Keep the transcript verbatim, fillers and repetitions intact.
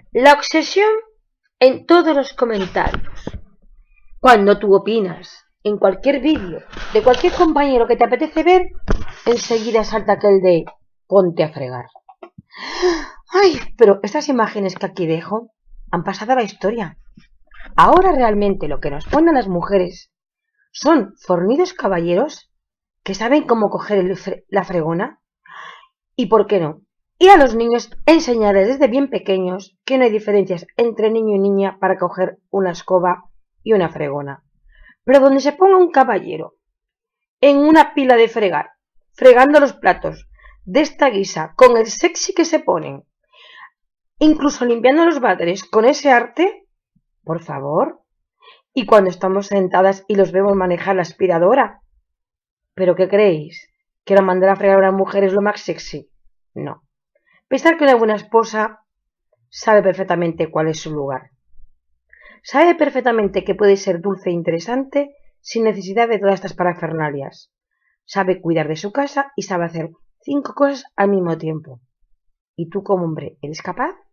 La obsesión en todos los comentarios. Cuando tú opinas en cualquier vídeo de cualquier compañero que te apetece ver, enseguida salta aquel de ponte a fregar. Ay, pero estas imágenes que aquí dejo han pasado a la historia. Ahora realmente lo que nos ponen las mujeres son fornidos caballeros que saben cómo coger el fre la fregona. ¿Y por qué no? Y a los niños enseñarles desde bien pequeños que no hay diferencias entre niño y niña para coger una escoba y una fregona. Pero donde se ponga un caballero en una pila de fregar, fregando los platos de esta guisa, con el sexy que se ponen, incluso limpiando los váteres con ese arte, por favor. Y cuando estamos sentadas y los vemos manejar la aspiradora, ¿pero qué creéis? ¿Que lo mandar a fregar a una mujer es lo más sexy? No. Pensar que una buena esposa sabe perfectamente cuál es su lugar. Sabe perfectamente que puede ser dulce e interesante sin necesidad de todas estas parafernalias. Sabe cuidar de su casa y sabe hacer cinco cosas al mismo tiempo. ¿Y tú como hombre eres capaz?